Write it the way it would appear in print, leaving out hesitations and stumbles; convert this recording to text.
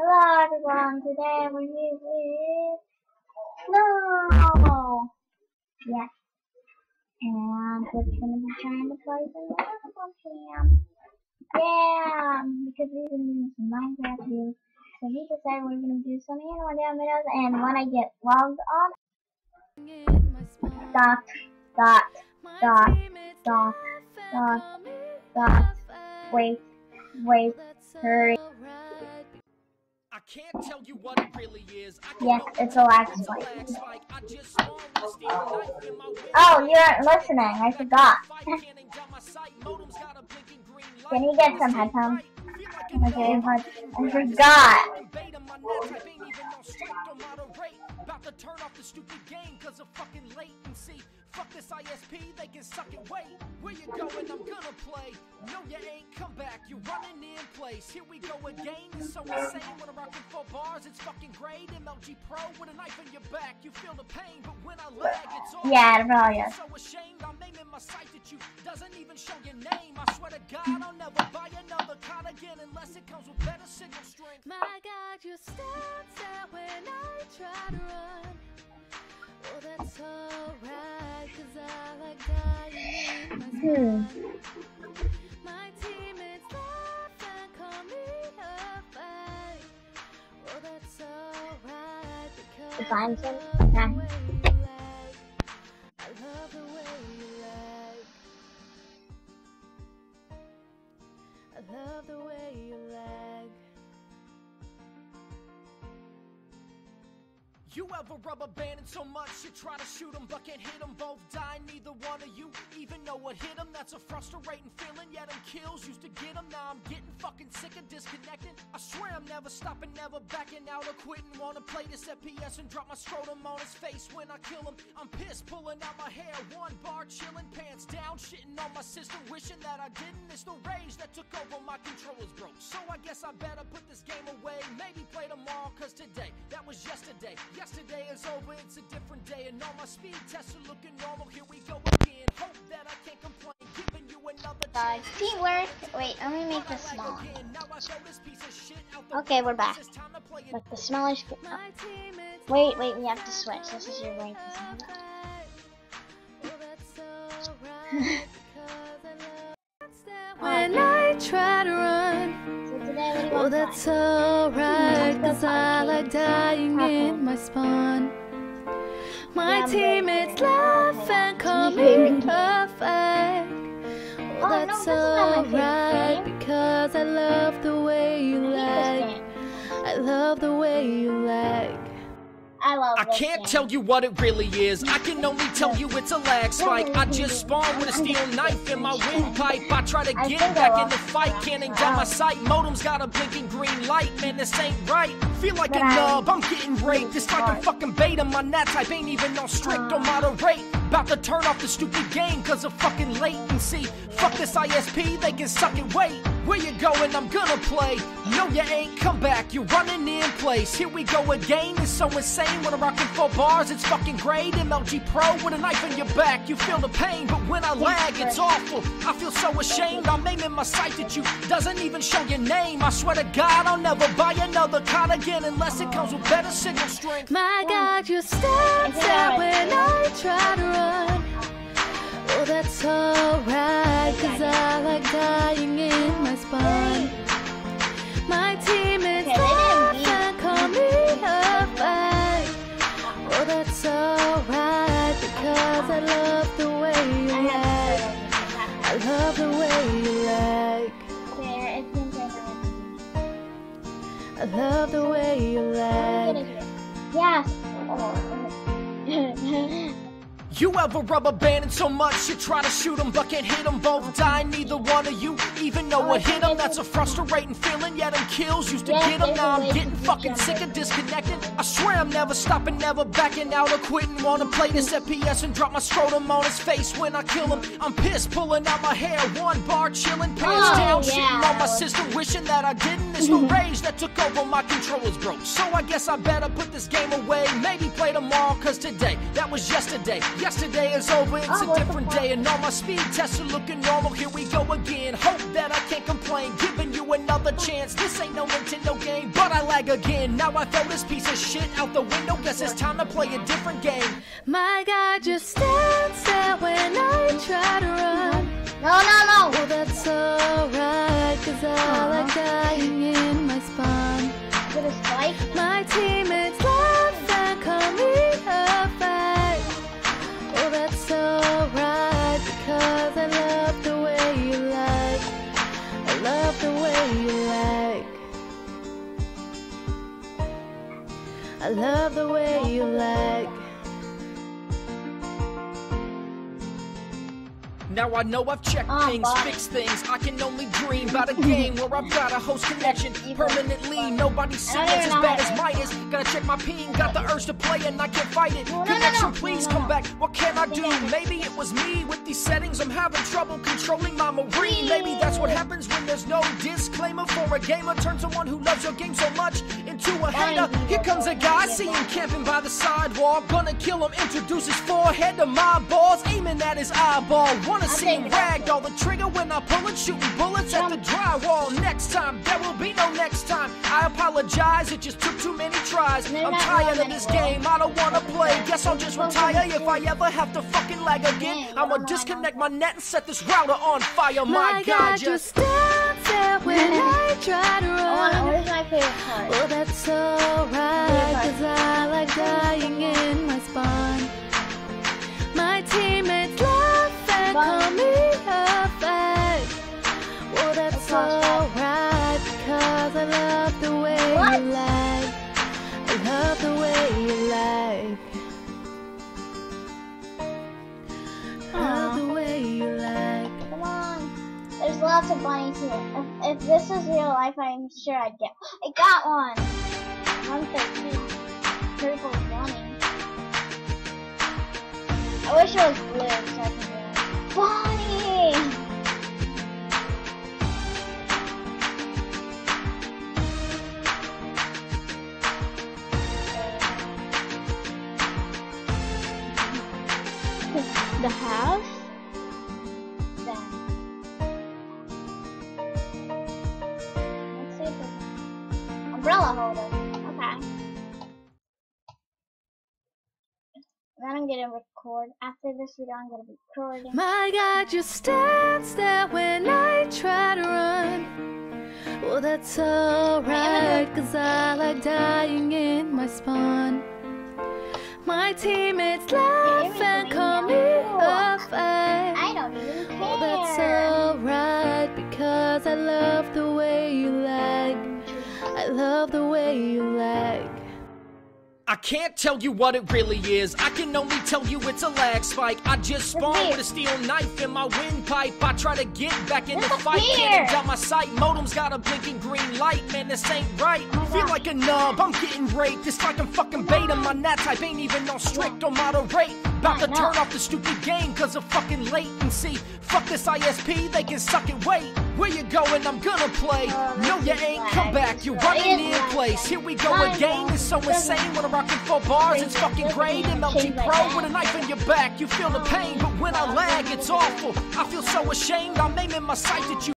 Hello everyone, today we're using Snow! Yes, and we're gonna be trying to play some Minecraft Jam. Yeah, because we've been doing some Minecraft videos, so we decided we're gonna do some Animal Jam videos, and when I get logged on, dot, dot, dot, dot, dot, dot, wait, hurry. I can't tell you what it really is. Yes, it's a lag spike. Oh, you aren't listening. I forgot. Can you get some headphones? Okay, but I forgot. About to turn off the stupid game cause of fucking latency. Fuck this ISP, they can suck it, wait. Where you going, I'm gonna play. No, you ain't, come back, you're running in place. Here we go again, you're so insane. When I'm rocking 4 bars, it's fucking great. MLG Pro with a knife in your back. You feel the pain, but when I lag, it's all yeah, probably is. So ashamed, I'm aiming my sight at you. Doesn't even show your name. I swear to God, I'll never buy another card again unless it comes with better signal strength. My God, you stand out when I try to run. Oh, that's alright, cause I like dying in my spine. My teammates laugh and call me a fight. Oh, that's alright, because I love the way you like. I love the way you like. I love the way you like. You ever rubber banding so much you try to shoot them but can't hit them, both die, neither one of you even know what hit them. That's a frustrating feeling, yeah, them kills used to get them. Now I'm getting fucking sick of disconnecting. I swear I'm never stopping, never backing out or quitting. Wanna play this FPS and drop my scrotum on his face when I kill him. I'm pissed, pulling out my hair, 1 bar, chilling, pants down, shitting on my system, wishing that I didn't. It's the rage that took over, my controllers broke, so I guess I better put this game away. Maybe play tomorrow, cause today, that was yesterday. Yesterday is over, it's a different day, and all my speed tests are looking normal. Here we go again. Hope that I can't complain. Giving you another chance. Teamwork. Wait, let me make this small. Okay, we're back. But the smeller's good. Oh. Wait, we have to switch. This is your rank. When I try to run, So today oh, that's alright, cause I like dying in my spawn. My teammates laugh and call me perfect. Oh, that's alright, because I love the way you like. I love the way you like. I can't tell you what it really is. I can only tell you it's a lag spike. I just spawned with a steel knife in my windpipe. I try to get back in the fight, can't aim down my sight. Modem's got a blinking green light, man, this ain't right. Feel like a nub, I'm getting raped. It's like I'm fucking beta, my nat type ain't even on strict or moderate. About to turn off the stupid game cause of fucking latency. Fuck this ISP, they can suck it, wait. Where you going, I'm gonna play. No, you ain't, come back, you're running in place. Here we go again, it's so insane. When I'm rocking 4 bars, it's fucking great. MLG Pro with a knife in your back. You feel the pain, but when I lag, it's awful. I feel so ashamed, I'm aiming my sight at you. Doesn't even show your name. I swear to God, I'll never buy another card again unless it comes with better signal strength. My God, you stand out when I try to run. Oh, that's alright, cause I like dying in my spine. My teammates laugh and call me a fight. Oh, that's alright, because I love the way you like. I love the way you like. I love the way you like. Yes. You ever rubber banding so much you try to shoot them but can't hit them, both die, neither one of you even know what hit them. That's a frustrating feeling, yeah, them kills used to get them. Now I'm getting fucking sick of disconnecting. I swear I'm never stopping, never backing out or quitting. Wanna play this FPS and drop my scrotum on his face when I kill him. I'm pissed, pulling out my hair, 1 bar, chilling, pants down, shitting on my system, wishing that I didn't. It's the rage that took over, my controllers broke, so I guess I better put this game away. Maybe play tomorrow, cause today, that was yesterday. Yesterday is over, it's a different day, and all my speed tests are looking normal. Here we go again. Hope that I can't complain, giving you another chance. This ain't no Nintendo game, but I lag again. Now I throw this piece of shit out the window. Guess it's time to play a different game. My God just stands there when I try to run. No. Well, that's alright, 'cause I like dying in my spine. Is it a spike? My teammates laugh and call me a fag. Well, that's alright, because I love the way you like. I love the way you like. I love the way you like. Now I know I've checked things, fixed things. I can only dream about a game where I've got a host connection permanently. Nobody's seen as bad as Midas. Gotta check my ping, got the urge to play and I can't fight it. Connection, please come back. What can I do? Maybe it was me with these settings. I'm having trouble controlling my marine. Maybe that's what happens when there's no disclaimer for a gamer. Turn someone who loves your game so much into a hater. Here comes a guy, see him camping by the sidewalk. Gonna kill him, introduce his forehead to my balls, aiming at his eyeball. Wanna see him ragdoll the trigger when I pull it, shooting bullets at the drywall. Next time, there will be no next time. I apologize, it just took too many tries. I'm tired of this game, I don't wanna play. Guess I'll just retire if I ever have to fucking lag again. I'ma disconnect my net and set this router on fire. My God, just stands there when I try to run. Where's my favorite part? Well, that's alright, 'cause I like dying in my spine. My teammates laugh and call me a fag. Well, that's alright, because I love the way you like. I love the way you like. I love the way you like. Come on. There's lots of bunnies here. If this was real life, I'm sure I'd get. I got one. 113. Purple bunny. I wish it was blue so I can do it. Bunny! The house? Then. Let's see if it's umbrella holder. Okay. Then I'm gonna record. After this video, I'm gonna be recording. My God just stands there when I try to run. Well, that's alright, 'cause I like dying in my spawn. My teammates laugh and call me a fag. I don't even care. Well, that's alright, because I love the way you like. I love the way you like. I can't tell you what it really is. I can only tell you it's a lag spike. I just spawned with a steel knife in my windpipe. I try to get back in the fight, can't down my sight. Modem's got a blinking green light. Man, this ain't right. Feel like a nub, I'm getting raped. It's like I'm fucking beta. My nat type ain't even on strict or moderate. About to turn off the stupid game 'cause of fucking latency. Fuck this ISP, they can suck it. Wait, where you going? I'm gonna play. No, you ain't. Come back, you're running in place. Here we go again. It's so insane when I'm rocking 4 bars. It's fucking great. MLG Pro with a knife in your back. You feel the pain, but when I lag, it's awful. I feel so ashamed. I'm aiming my sight at you.